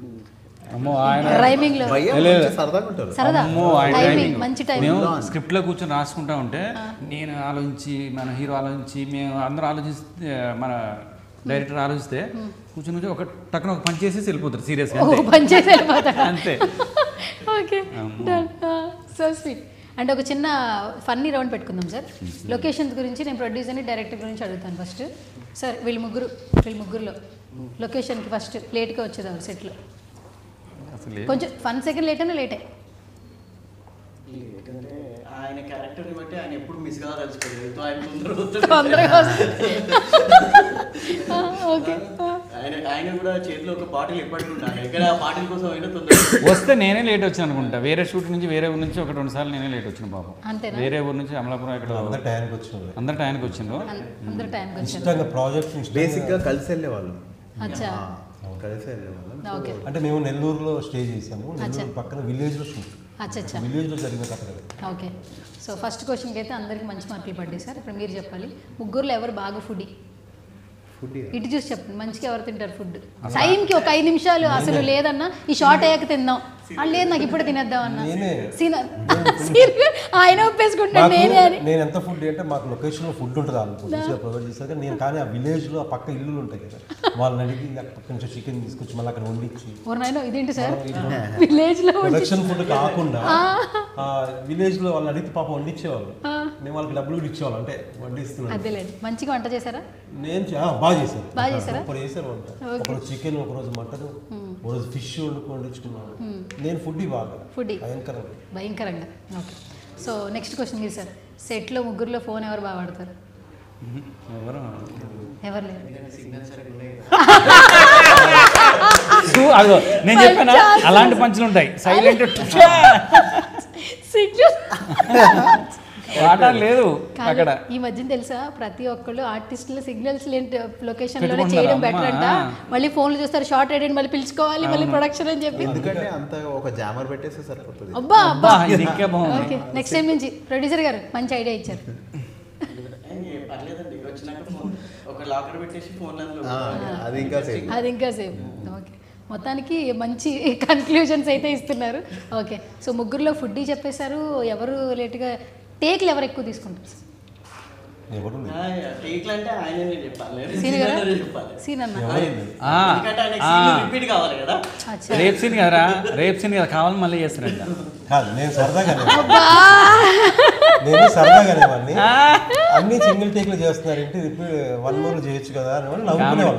మేము స్క్రిప్ట్ లో కూర్చొని రాసుకుంటా ఉంటే నేను ఆలోచించి మన హీరో ఆలోచించి మేము అందరూ ఆలోచిస్తే మన డైరెక్టర్ ఆలోచిస్తే కూర్చొని ఒక టక్కున ఒక పని చేసేసి వెళ్ళిపోతారు సీరియస్గా అంతే. Okay, so sweet. అంటే ఒక చిన్న ఫన్నీ రౌండ్ పెట్టుకుందాం సార్. లొకేషన్స్ గురించి నేను ప్రొడ్యూసర్ని డైరెక్టర్ గురించి అడుగుతాను ఫస్ట్. సార్ వీళ్ళ ముగ్గురులో లొకేషన్కి ఫస్ట్ లేట్గా వచ్చేదారు సెట్లో? కొంచెం 1 సెకండ్ లేట్ అయినా లేటే. ఎందుకంటే ఆయన క్యారెక్టర్ని బట్టి ఆయన ఎప్పుడు మిస్ కాదలుచుకోలేదు, ఆయన ఆయన కూడా చేతిలో ఒక బాటిల్ ఎప్పటికీ ఉండాలి, ఎక్కడ ఆ బాటిల్ కోసం అయినా తొందరగా వస్తే నేనే లేట్ వచ్చాను అనుకుంటా. వేరే షూట్ నుంచి వేరే ఊరు నుంచి 1-2 సార్లు నేనే లేట్ వచ్చిన పాపం. వేరే ఊరు నుంచి అమలాపురం ఇక్కడ అందరు టైంకి వచ్చిండ్రు. ఇష్టంగా ప్రాజెక్ట్ బేసిక్గా కలిసి వెళ్ళేవాళ్ళు. కలిసి వెళ్ళేవాళ్ళం. అంటే మేము నెల్లూరులో స్టే చేసాము, నెల్లూరు పక్కన విలేజ్లో షూట్, విలేజ్లో జరిగిన కథ. ఓకే, సో ఫస్ట్ క్వశ్చన్కి అయితే అందరికి మంచి మార్కులు పడ్డాయి సార్. ఇప్పుడు మీరు చెప్పాలి, ముగ్గురులో ఎవరు బాగా ఫుడ్? ఇటు చూసి చెప్పండి, మంచిగా ఎవరు తింటారు ఫుడ్? టైంకి ఒక 5 నిమిషాలు అసలు లేదన్నా ఈ షార్ట్ అయ్యాక తిందాం, లేదు నాకు ఇప్పుడు తినేద్దాం అన్న ఆయన ఒప్పేసుకుంటాను నేనే అని. నేను ఎంత ఫుడ్ అంటే మాకు లొకేషన్లో ఫుడ్ ఉంటుంది వాళ్ళు ప్రొవైడ్ చేస్తారు, కానీ నేను కానీ ఆ విలేజ్లో ఆ పక్క ఇల్లులు ఉంటాయి కదా, వాళ్ళని అడిగి పక్క నుంచి చికెన్ తీసుకొచ్చి మళ్ళీ అక్కడ వండించి. ఇదేంటి సార్ విలేజ్లో ప్రొడక్షన్ ఫుడ్ కాకుండా విలేజ్లో వాళ్ళని అడిగితే పాపం వండించేవాళ్ళు, మేము వాళ్ళకి డబ్బులు కూడా ఇచ్చేవాళ్ళు, అంటే వండిస్తున్నాను. అదేలేదు, మంచిగా వంట చేశారా? నేను బాగా చేశాను. ఇప్పుడు చేశారు వంట, ఒకరోజు చికెన్, ఒకరోజు మటన్, ఒకరోజు ఫిష్ వండించుకున్నాను. నేను ఫుడ్ భయంకరంగా. ఓకే, సో నెక్స్ట్ క్వశ్చన్ మీరు సార్. సెట్లో ముగ్గురులో ఫోన్ ఎవరు బాగా వాడతారు? ఎవరు లేరు. అదో నేను చెప్పాను, అలాంటి పంచులు ఉంటాయి సైలెంట్ లేదు అక్కడ. ఈ మధ్యన తెలుసా ప్రతి ఒక్కళ్ళు ఆర్టిస్టులు సిగ్నల్స్ లేని లొకేషన్ లోనే చేయడం బెటర్ అంట. మళ్ళీ ఫోన్లు చూస్తారు, షార్ట్ ఎడిట్ మళ్ళీ పిలుచుకోవాలి, మళ్ళీ ప్రొడక్షన్ అని చెప్పి. ఎందుకంటే అంత ఒక జామర్ పెట్టేస్తే సరిపోతుంది. అబ్బా అబ్బా. ఓకే, నెక్స్ట్ టైం నుంచి ప్రొడ్యూసర్ గారు మంచి ఐడియా ఇచ్చారు. పర్లేదండి, వచ్చినాక ఒక లాకర్ పెట్టేసి ఫోన్ అది ఇంకా సేఫ్. ఓకే, మొత్తానికి మంచి కన్క్లూజన్స్ అయితే ఇస్తున్నారు. ఓకే, సో ముగ్గురులో ఫుడ్ చెప్పేశారు. ఎవరు లేట్గా టేక్లు ఎవరు ఎక్కువ తీసుకుంటారు? రేప్ సీన్ కదా, రేప్ సీన్ కదా కావాలి మళ్ళీ చేస్తారంట. నేను సరదాగానే అన్ని సింగిల్ టేక్లు చేస్తున్నారంటే 1 more చేయొచ్చు కదా అని నవ్వుకునేవాళ్ళు.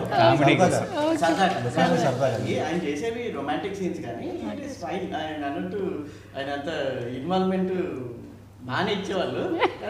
ఆయన చేసేవి రొమాంటిక్ సీన్స్ కానీ ఆయన అన్నట్టు ఆయన అంత ఇన్వాల్వ్మెంట్ బాగానే ఇచ్చేవాళ్ళు,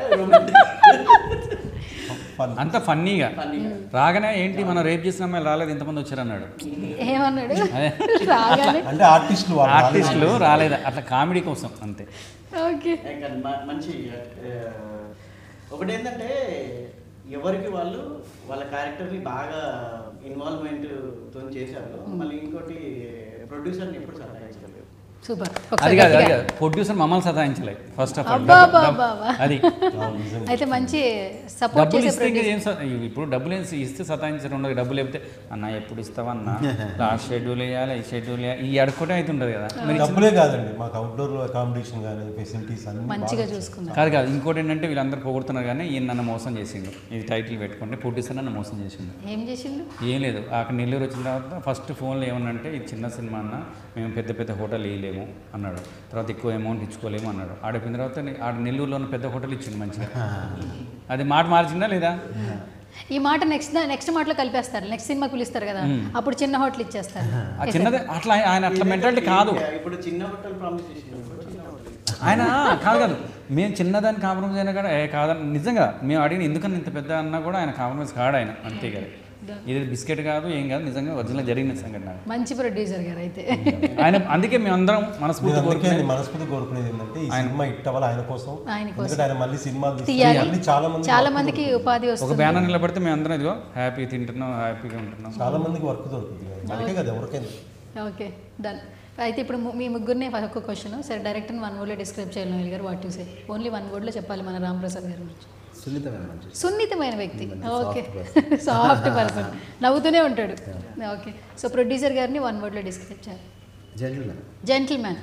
అంత ఫన్నీగా. రాగానే ఏంటి మనం రేప్ చేసిన అమ్మాయి రాలేదు, ఇంతమంది వచ్చారన్నాడు. ఏమన్నాడు? అంటే ఆర్టిస్టులు రాలేదు, అట్లా కామెడీ కోసం అంతే. మంచి ఒకటి ఏంటంటే ఎవరికి వాళ్ళు వాళ్ళ క్యారెక్టర్ని బాగా ఇన్వాల్వ్మెంట్తో చేశారు. మళ్ళీ ఇంకోటి ప్రొడ్యూసర్ని ఎప్పుడు సర్ప్రైజ్ చేయలేదు. సూపర్. అది కాదు ప్రొడ్యూసర్ మమ్మల్ని సతాయించలే ఫస్ట్ ఆఫ్ ఆల్. అది అయితే మంచి సపోర్ట్ డబ్బులు చేసే ఇస్తే ఇంకా ఏం ఇప్పుడు డబ్బులు ఇస్తే సతాయించడం ఉండదు. డబ్బులు లేకపోతే అన్న ఎప్పుడు ఇస్తావన్నా, లాస్ట్ షెడ్యూల్ వేయాలి, ఈ షెడ్యూల్ వేయాలి, ఈ అడుక్కోవడం అయితే ఉండదు కదా. మరి డబ్బులే కాదండి, మాకు అవుట్డోర్ అకామిడేషన్ కానీ ఫెసిలిటీస్ అన్ని మంచిగా చూసుకున్నారు. కాదు ఇంకోటి ఏంటంటే వీళ్ళందరూ పొగుడుతున్నారు కానీ ఈయన నన్ను మోసం చేసిండు. ఇది టైటిల్ పెట్టుకుంటే ప్రొడ్యూసర్ నన్ను మోసం చేసిండు. ఏం చేసిండు? ఏం లేదు, అక్కడ నెల్లూరు వచ్చిన తర్వాత ఫస్ట్ ఫోన్లో ఏమన్నంటే ఇది చిన్న సినిమా అన్న, మేము పెద్ద పెద్ద హోటల్ వేయలేము అన్నాడు. తర్వాత ఎక్కువ అమౌంట్ ఇచ్చుకోలేము అన్నాడు. ఆడిపోయిన తర్వాత ఆడ నెల్లూరులో ఉన్న పెద్ద హోటల్ ఇచ్చిండు మంచిగా. అది మాట మార్చిందా లేదా? ఈ మాట నెక్స్ట్ మాటలో కలిపేస్తారు. నెక్స్ట్ సినిమా పిలుస్తారు కదా, అప్పుడు చిన్న హోటల్ ఇచ్చేస్తారు. ఆ చిన్నదే అట్లా ఆయన అట్లా మెంటాలిటీ కాదు. ఇప్పుడు చిన్న హోటల్ ప్రామిస్ చేసిండు. ఆయన కాదు మేము చిన్నదాన్ని కాంప్రమైజ్ అయినా కూడా కాదని నిజంగా మేము అడిగిన ఎందుకని ఇంత పెద్ద అన్నా కూడా ఆయన కాంప్రమైజ్ కాడు ఆయన. అంతే కదా, ఇది బిస్కెట్ కాదు ఏం కాదు, నిజంగా ఒరిజినల్ జరిగిన సంఘటన. మంచి ప్రొడ్యూసర్ గారు అయితే ఆయన. అందుకే మేమందరం మనస్ఫూర్తి కోరుకునేది ఏంటంటే ఈ సినిమా హిట్ అవ్వాలి ఆయన కోసం. ఎందుకంటే ఆయన మళ్ళీ సినిమాలు తీయాలి, చాలా మందికి ఉపాధి వస్తుంది. ఒక బ్యానర్ నిలబడితే మేము అందరం ఇదిగో హ్యాపీ తింటున్నాం, హ్యాపీగా ఉంటున్నాం. చాలా మందికి వర్క్ దొరుకుతుంది, అందుకే కదా ఎవరికైనా. Okay done. అయితే ఇప్పుడు మీ ముగ్గురినే ఒక క్వశ్చన్. సరే డైరెక్టర్ 1 wordలో డిస్క్రైబ్ చేయాలి నోయల్ గారు. What you say? ఓన్లీ 1 wordలో చెప్పాలి మన రాంప్రసాద్ గారి గురించి. సున్నితమైన వ్యక్తి. ఓకే, సాఫ్ట్ పర్సన్, నవ్వుతూనే ఉంటాడు. ఓకే, సో ప్రొడ్యూసర్ గారిని 1 wordలో డిస్క్రైబ్ చేయాలి. జెంటిల్మ్యాన్.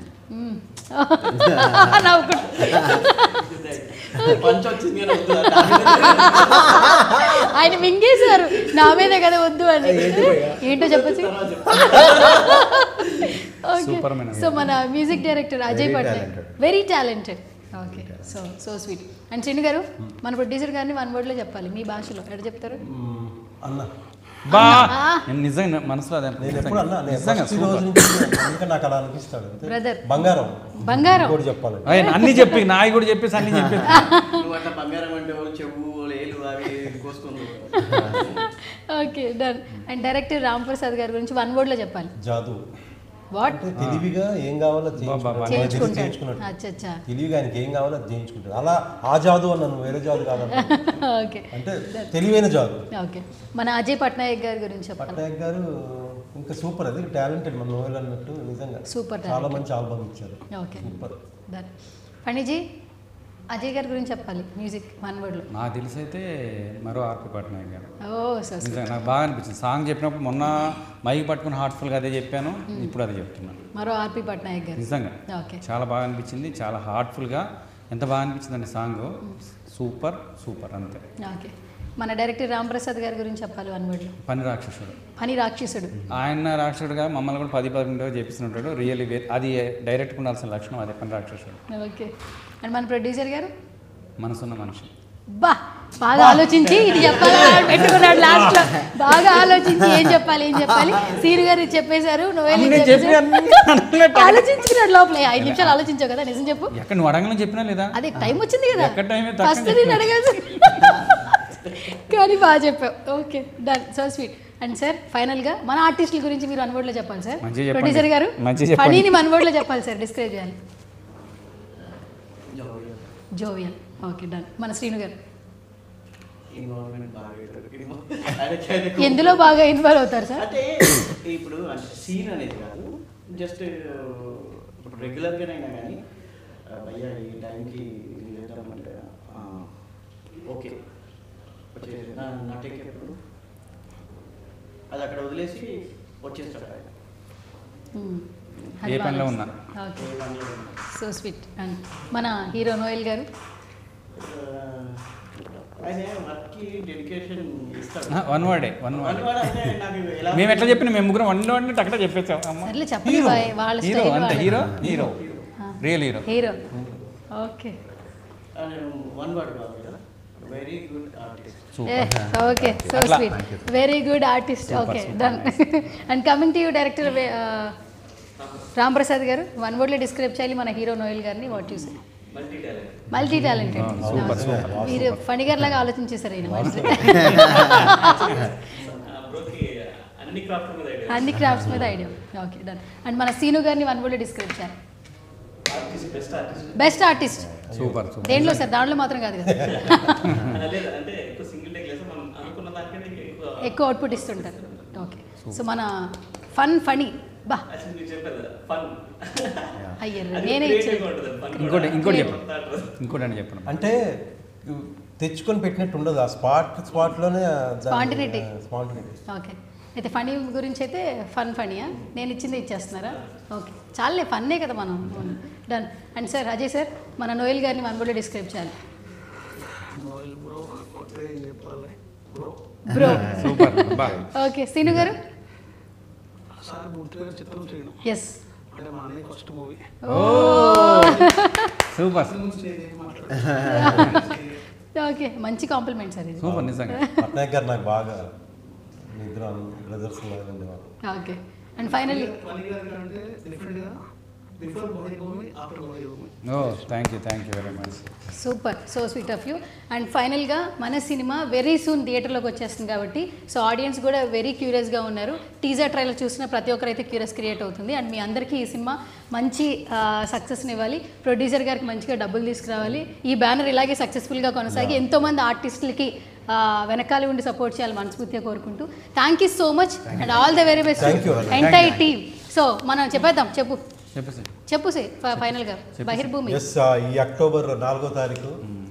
ఆయన మింగేశారు నా మీదే కదా వద్దు అని. ఏంటో చెప్పచ్చు. ఓకే, సో మన music director Ajay Patnaik, very talented. Okay, so sweet. And Srinu గారు మన ప్రొడ్యూసర్ గారిని 1 wordలో చెప్పాలి మీ భాషలో. ఎక్కడ చెప్తారు? అన్న బా, నిజంగా మనసులో నాకు అలా అనిపిస్తాడు. బ్రదర్ బంగారం బంగారం కూడా చెప్పాలి. అన్ని చెప్పి నాయి కూడా చెప్పేసి అన్ని చెప్పి బంగారం అంటే చెవు లేలు అవి కోసుకుంది. Okay done. And director Ramprasad గారి గురించి 1 wordలో చెప్పాలి. జాదు. వాట్? తెలివిగా ఏం కావాలో చేయించుకున్నాడు. అచ్చా, తెలివిగా ఆయనకి ఏం కావాలో అది చేయించుకుంటాడు. అలా ఆ జాదు అన్నాను, వేరే జాదు కాదు. ఓకే, అంటే తెలివైన జాదు. ఓకే, మన అజయ్ పట్నాయక్ గారి గురించి చెప్పాలి. పట్నాయక్ గారు ఇంకా సూపర్, అది టాలెంటెడ్. మన నోయల్ అన్నట్టు నిజంగా సూపర్, చాలా మంచి ఆల్బమ్ ఇచ్చారు. Okay super. Done. Phaniji Ajay గారి గురించి చెప్పాలి మ్యూజిక్ 1 wordలో. నాకు తెలిసి అయితే మరో ఆర్పి పట్నాయక్ గారు. నిజంగా నాకు బాగా అనిపించింది సాంగ్ చెప్పినప్పుడు. మొన్న మైక్ పట్టుకుని హార్ట్ఫుల్గా అదే చెప్పాను, ఇప్పుడు అదే చెప్తున్నాను. మరో ఆర్పి పట్నాయక్ గారు నిజంగా ఓకే, చాలా బాగా అనిపించింది, చాలా హార్ట్ఫుల్గా. ఎంత బాగా అనిపించిందండి సాంగ్, సూపర్ సూపర్ అంతే. ఓకే, మన డైరెక్టర్ రాంప్రసాద్ గారి గురించి చెప్పాలి 1 wordలో. పని రాక్షసుడు. ఆయన రాక్షసుడుగా మమ్మల్ని కూడా 10-11 చేపిస్తుంటాడు. రియల్లీ అది డైరెక్ట్గా ఉండాల్సిన లక్షణం అదే, పని రాక్షసుడు. ఓకే, అండ్ మన ప్రొడ్యూసర్ గారు మనసున్న మనిషి. బాగా ఆలోచించి ఇది చెప్పాలి పెట్టుకున్నాడు లాస్ట్ లో. బాగా ఆలోచించి ఏం చెప్పాలి సీను గారు చెప్పేశారు. ఆలోచించుకున్నాడు లోపల. 5 నిమిషాలు ఆలోచించావు కదా, నిజం చెప్పు. ఎక్కడ నువ్వు అడగలని చెప్పినా లేదా? అదే టైం వచ్చింది కదా, ఫస్ట్ నేను అడగాల్సి. కానీ బాగా చెప్పావు. Okay done, so sweet. And sir ఫైనల్గా మన ఆర్టిస్టుల గురించి మీరు 1 wordలో చెప్పాలి సార్. ప్రొడ్యూసర్ గారు ఫనీని 1 wordలో చెప్పాలి సార్, డిస్క్రైబ్ చేయాలి. జోవియల్. Okay done. మన శ్రీను గారు ఎందులో బాగా ఇన్వాల్వ్ అవుతారు సార్? అంటే ఇప్పుడు సీన్ అనేది కాదు, జస్ట్ ఇప్పుడు రెగ్యులర్గానైనా కానీ భయ్యా ఈ టైంకి చేద్దామంటే ఓకే వచ్చేసి నా టేక్ ఎప్పుడు అది అక్కడ వదిలేసి వచ్చేస్తాడు ఆయన. ఏ పనిలో ఉన్నా. Okay, so sweet. అండ్ మన హీరో నోయల్ గారు ఆయన వర్క్కి డెడికేషన్ ఇస్తాడు. 1 word. మేము ఎట్లా చెప్పిన మేము ముగ్గురం 1 word అక్కడ చెప్పేసాం. సర్లే చెప్పండి వాళ్ళ హీరో అంతే, hero real hero. Okay, 1 word కాదు కదా, very good artist. Okay, so sweet, very good artist. Okay done. And coming to you director Ramprasad గారు, 1 wordలో డిస్క్రైబ్ చేయాలి మన హీరో నోయల్ గారిని. What you say? Multi talented. మీరు ఫణిగర్ లాగా ఆలోచించేసారు ఆయన. అన్ని క్రాఫ్ట్స్ మీద ఐడియా. Okay done. అండ్ మన సీను గారిని 1 wordలో డిస్క్రైబ్ చేయాలి. Best artist. సూపర్. దేంట్లో సార్? దాంట్లో మాత్రం కాదు కదా, ఎక్కువ అవుట్పుట్ ఇస్తుంటారు. ఓకే, సో మన ఫనీ బా అసలు మీరు చెప్పారు ఫన్ అయ్యర్రా నేనే ఇచ్చాను. ఇంకోటి చెప్పండి, ఇంకోటి అని చెప్పండి. అంటే తెచ్చుకొని పెట్టినట్టు ఉండదు, ఆ స్పాట్లోనే Spontaneity. స్పాంటినిటీ. ఓకే, అయితే ఫనీ గురించి అయితే ఫనీయా, నేను ఇచ్చింది ఇచ్చేస్తున్నారా? ఓకే, చాలే ఫన్నే కదా మనం. Done. And sir Ajay sir, మన నోయల్ గారిని మన కూడా డిస్క్రైబ్ చేయాలి. నోయల్ బ్రో కొత్త ఏం చెప్పాలి బ్రో. Bro super. బా ఓకే, సీను గారు. సార్ మూర్తి గారు చిత్రం చేయడం ఎస్. అంటే మా అన్నయ్య ఫస్ట్ మూవీ. సూపర్ ఓకే, మంచి కాంప్లిమెంట్ సార్ ఇది. సూపర్ నిజంగా. పట్నాయక్ గారు నాకు బాగా నిద్ర బ్రదర్స్ లాగా ఉండేవారు. ఓకే, అండ్ ఫైనల్లీ పని గారు అంటే డిఫరెంట్గా బిఫోర్ బహిర్ భూమి after Bahir Bhoomi. Oh thank you very much. Super, so sweet of you. And ఫైనల్గా మన సినిమా వెరీ సూన్ థియేటర్లోకి వచ్చేస్తుంది కాబట్టి సో ఆడియన్స్ కూడా వెరీ క్యూరియస్గా ఉన్నారు. టీజర్ ట్రైలర్ చూసిన ప్రతి ఒక్కరైతే క్యూరియస్ క్రియేట్ అవుతుంది. అండ్ మీ అందరికీ ఈ సినిమా మంచి సక్సెస్ని ఇవ్వాలి, ప్రొడ్యూసర్ గారికి మంచిగా డబ్బులు తీసుకురావాలి, ఈ బ్యానర్ ఇలాగే సక్సెస్ఫుల్గా కొనసాగి ఎంతోమంది ఆర్టిస్టులకి వెనకాల ఉండి సపోర్ట్ చేయాలి మనస్ఫూర్తిగా కోరుకుంటూ. Thank you so much and all the very best entire team. So మనం చెప్పేద్దాం, చెప్పు సే ఫైనల్గా బహిర్భూమి. ఎస్, ఈ అక్టోబర్ 4వ తారీఖు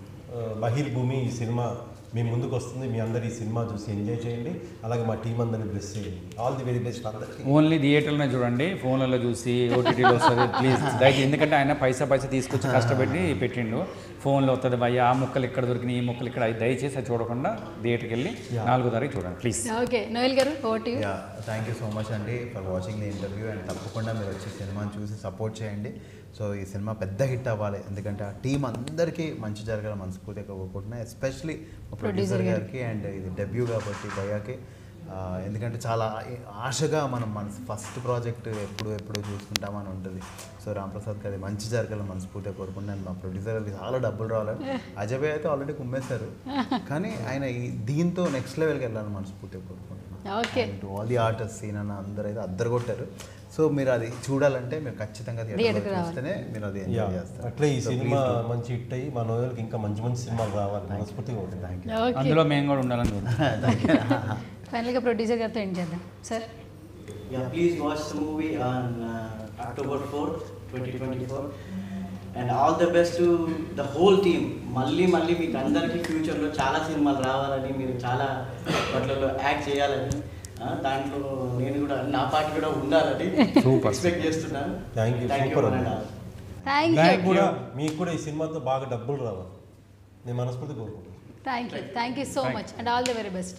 బహిర్భూమి ఈ సినిమా మీ ముందుకు వస్తుంది. మీ అందరు ఈ సినిమా చూసి ఎంజాయ్ చేయండి, అలాగే మా టీం అందరిని బ్లెస్ చేయండి. ఆల్ ది వెరీ బెస్ట్ అందరికీ. ఓన్లీ థియేటర్లోనే చూడండి, ఫోన్లలో చూసి ఓటీటీలో వస్తుంది ప్లీజ్ దయచేసి. ఎందుకంటే ఆయన పైసా తీసుకొచ్చి కష్టపెట్టి పెట్టిండు. ఫోన్లో వస్తుంది భయ్య, ఆ ముక్కలు ఇక్కడ దొరికినాయి, ఈ ముక్కలు ఇక్కడ, దయచేసి అది చూడకుండా థియేటర్కి వెళ్ళి 4వ తారీఖు చూడండి ప్లీజ్. ఓకే, నోయల్ గారు over to you. Thank you so much అండి for watching the interview. And తప్పకుండా మీరు వచ్చి సినిమాని చూసి సపోర్ట్ చేయండి. సో ఈ సినిమా పెద్ద హిట్ అవ్వాలి, ఎందుకంటే ఆ టీం అందరికీ మంచి జరగాలి మనస్ఫూర్తిగా కోరుకుంటున్నాయి. ఎస్పెషలీ ప్రొడ్యూసర్ గారికి, అండ్ ఇది డెబ్యూ కాబట్టి భయ్యాకి. ఎందుకంటే చాలా ఆశగా మన ఫస్ట్ ప్రాజెక్ట్ ఎప్పుడు చూసుకుంటామని ఉంటుంది. సో రాంప్రసాద్కి అది మంచి జరగాలి మనస్ఫూర్తిగా కోరుకుంటున్నాను. మా ప్రొడ్యూసర్ గారికి చాలా డబ్బులు రావాలి. అజయ్ భయ్య అయితే ఆల్రెడీ కుమ్మేశారు, కానీ ఆయన దీంతో నెక్స్ట్ లెవెల్కి వెళ్ళాలని మనస్ఫూర్తిగా కోరుకుంటున్నాను. Okay, all the artist Sean అన్న అందరూ అయితే అద్దరు కొట్టారు. సో మీరు అది చూడాలంటే మీరు ఖచ్చితంగా థియేటర్లో చూస్తేనే మీరు అది ఎంజాయ్ చేస్తారు. అట్లే ఈ సినిమా మంచి హిట్ అయ్యి మా నోయల్కి ఇంకా మంచి సినిమాలు రావాలి మనస్ఫూర్తిగా ఉంటుంది. Thank you. ఓకే, అందులో మేము కూడా ఉండాలని కోరుకుంటున్నాం. ఫైనల్గా ప్రొడ్యూసర్ గారితో ఎండ్ చేద్దాం sir. Yeah, please watch the movie on October 4th, 2024. And all the best to the whole team. మళ్ళీ మీకు అందరికీ ఫ్యూచర్లో చాలా సినిమాలు రావాలని, మీరు చాలా వాటిలో యాక్ట్ చేయాలని, దాంట్లో నేను కూడా నా పార్ట్ కూడా ఉండాలని ఎక్స్పెక్ట్ చేస్తున్నాను. Thank you. Thank you super అన్న. Thank you. మీకు కూడా ఈ సినిమాతో బాగా డబ్బులు రావాలి నేను మనస్ఫూర్తి కోరుకుంటున్నాను. Thank you so much and all the very best.